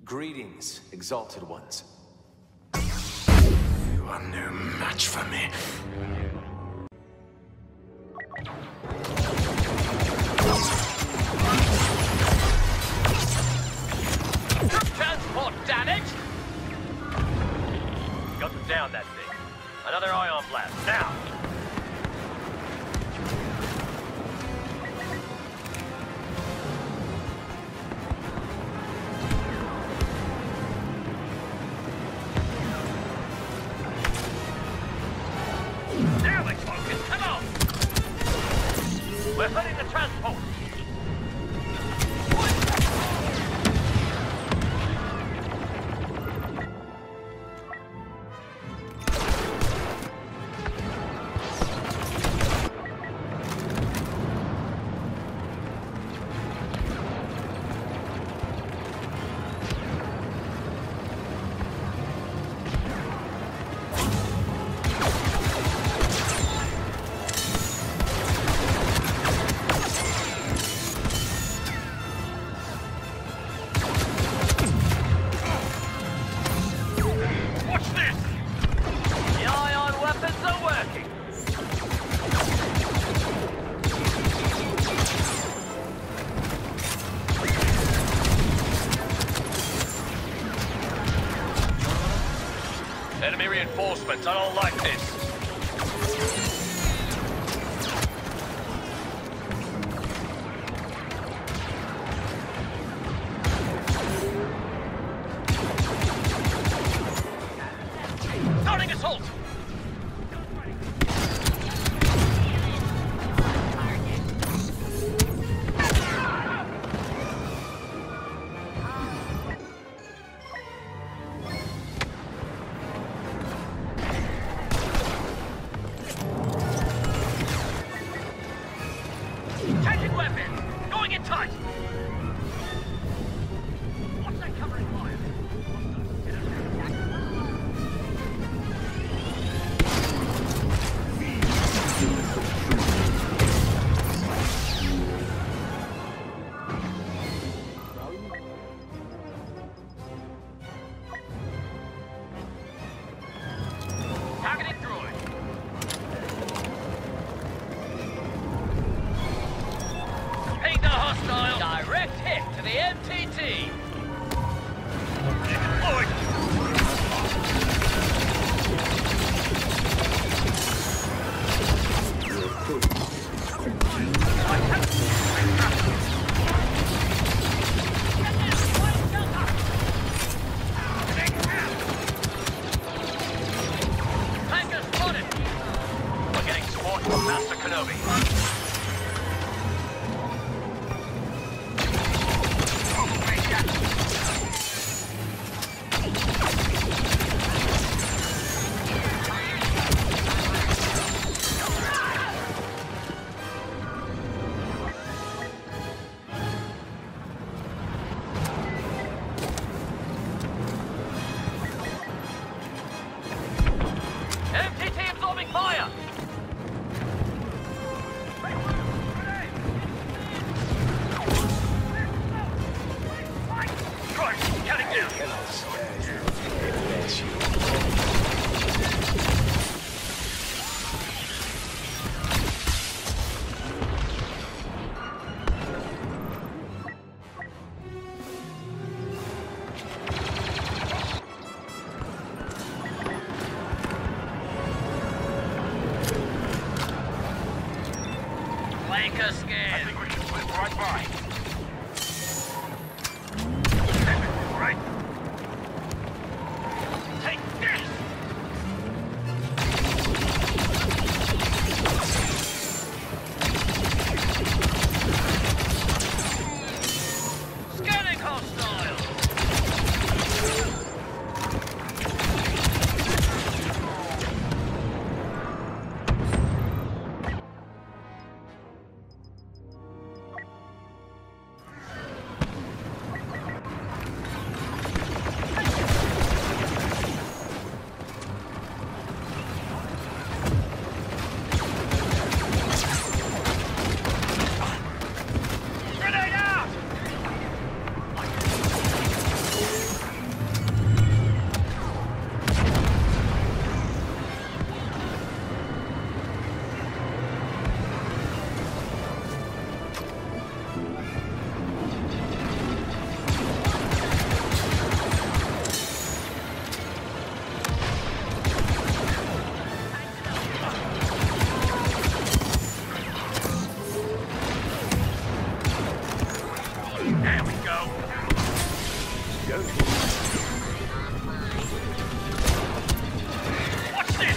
Greetings, exalted ones. You are no match for me. Transport, damn it! Got to down that thing. Another ion blast, now! There we focus, come on! We're hitting the transport! Enemy reinforcements, I don't like this. Starting assault! Changing weapon! Going in tight! What's that covering fire? Targeting droid! Ping the hostile! Direct hit to the MTT! Deployed! Tanker spotted! We're getting support from Master Kenobi. MTT absorbing fire! Right, cutting down! Flanker scan! I think we can slip right by. Right. Take this! Scanning hostile! Don't you? Watch this!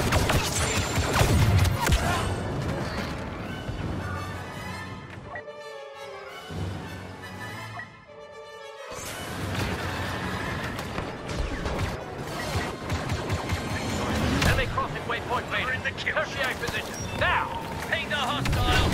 Enemy crossing waypoint made. We're in the kill. Tertiary position. Now! Ping the hostile!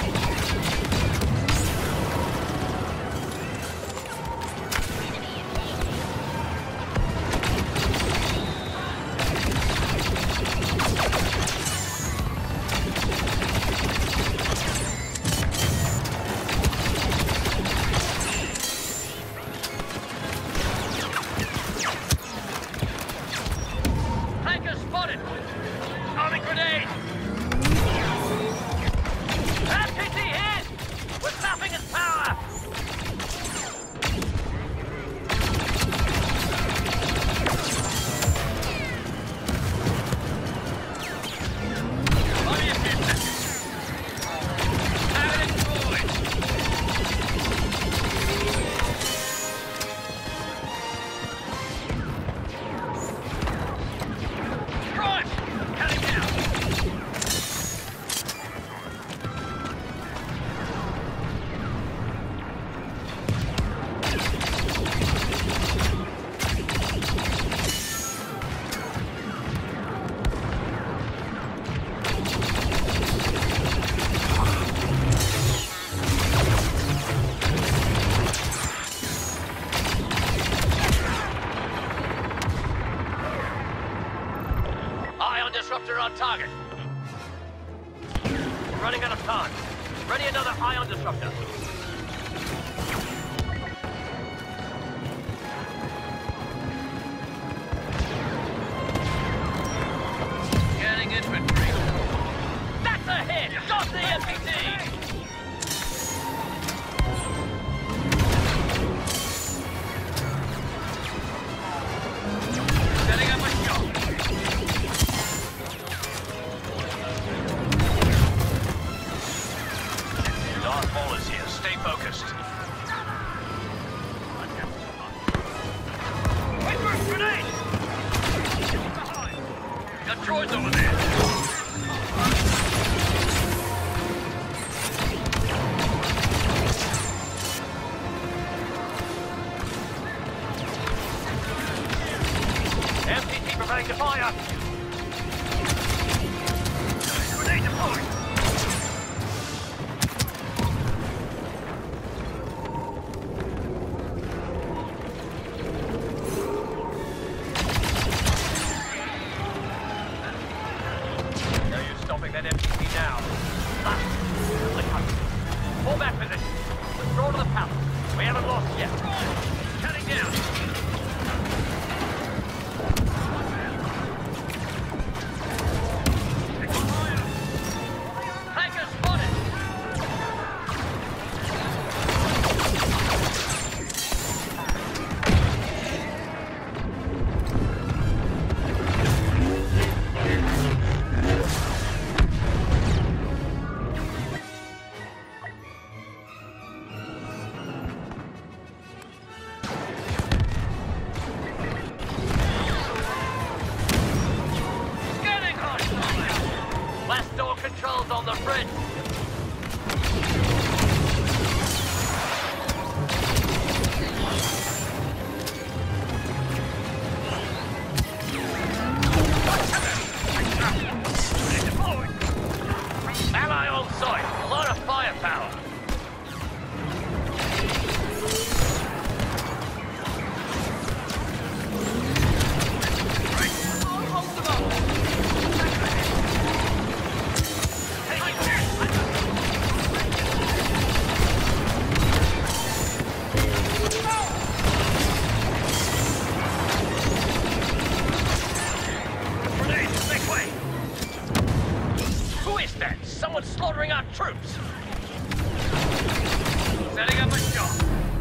Tanker spotted! Arming grenade! MPT hit! We're sapping its power! Body assistance! Target destroyed! Crunch! Cutting down! Ion disruptor on target. Running out of time. Ready another ion disruptor. Scanning infantry. That's a hit! Got the MPT! Setting up a shot. Darth Maul is here. Stay focused. Wait for a grenade! Got droids over there. MPT preparing to fire. Grenade deployed. No use stopping that MPT now. Fall back position. Withdraw to the palace. We haven't lost yet. Cutting down. Tanker spotted. Scanning hostile. Last door controls on the bridge. Ally on site. A lot of firepower. Grenades, make way! Who is that? Someone slaughtering our troops! Setting up a shot.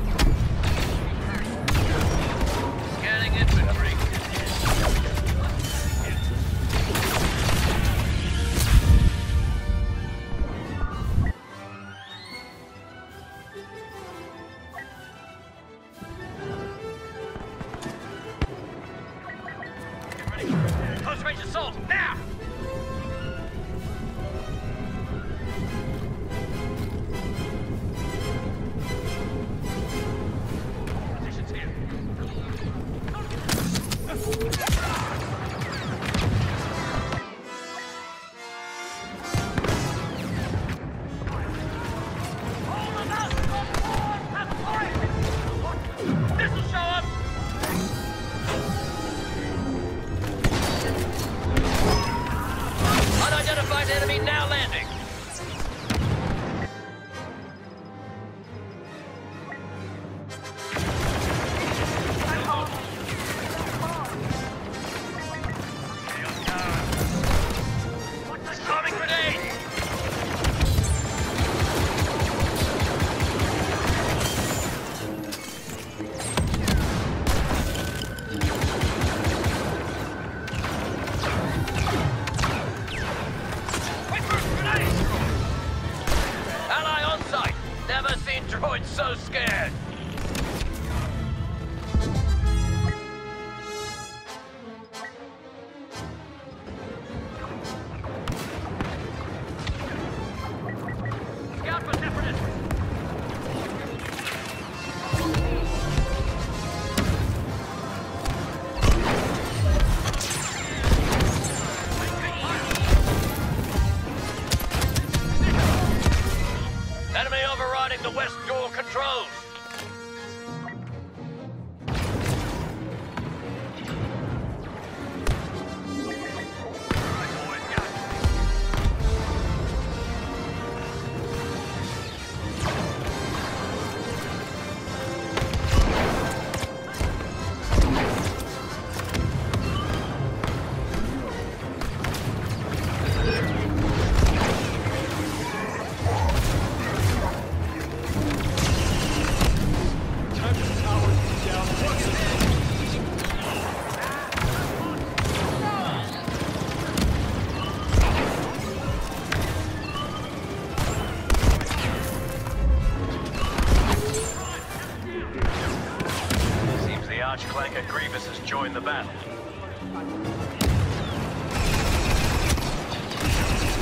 Scanning infantry. assault, now! Positions here. This'll show up! Unidentified enemy now landing. Storming grenade! Wait for a grenade! Ally on site. Never seen droids so scared. Scout for separatists. Enemy overriding the west door controls. Seems the Archclanker Grievous has joined the battle.